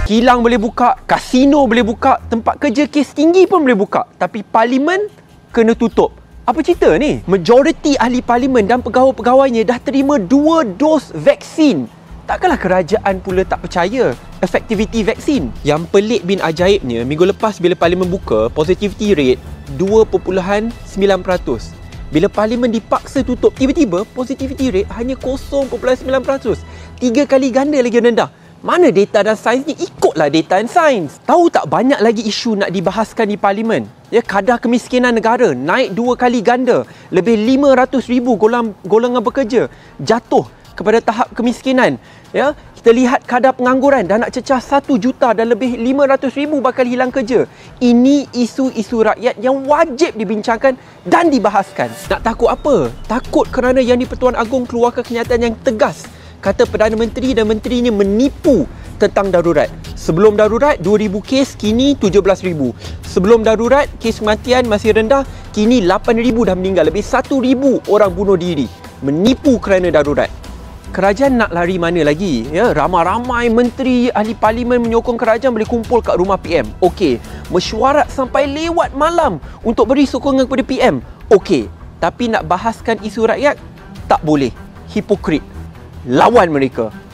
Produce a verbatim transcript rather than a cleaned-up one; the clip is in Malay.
Kilang boleh buka, kasino boleh buka, tempat kerja kes tinggi pun boleh buka. Tapi parlimen kena tutup. Apa cerita ni? Majoriti ahli parlimen dan pegawai-pegawainya dah terima dua dos vaksin. Takkanlah kerajaan pula tak percaya efektiviti vaksin? Yang pelik bin ajaibnya, minggu lepas bila parlimen buka, positivity rate dua perpuluhan sembilan peratus. Bila parlimen dipaksa tutup, tiba-tiba positivity rate hanya kosong perpuluhan sembilan peratus. Tiga kali ganda lagi rendah. Mana data dan sains ni? Ikutlah data dan sains. Tahu tak banyak lagi isu nak dibahaskan di parlimen? Ya, kadar kemiskinan negara naik dua kali ganda. Lebih lima ratus ribu golongan, golongan bekerja jatuh kepada tahap kemiskinan. Ya, kita lihat kadar pengangguran dah nak cecah satu juta dan lebih lima ratus ribu bakal hilang kerja. Ini isu-isu rakyat yang wajib dibincangkan dan dibahaskan. Nak takut apa? Takut kerana Yang di-Pertuan Agong keluarkan kenyataan yang tegas. Kata Perdana Menteri dan menterinya menipu tentang darurat. Sebelum darurat dua ribu kes, kini tujuh belas ribu. Sebelum darurat kes kematian masih rendah, kini lapan ribu dah meninggal. Lebih satu ribu orang bunuh diri. Menipu kerana darurat. Kerajaan nak lari mana lagi? Ya, ramai-ramai menteri, ahli parlimen menyokong kerajaan boleh kumpul kat rumah P M. Okey, mesyuarat sampai lewat malam untuk beri sokongan kepada P M. Okey, tapi nak bahaskan isu rakyat tak boleh. Hipokrit. Lawan mereka.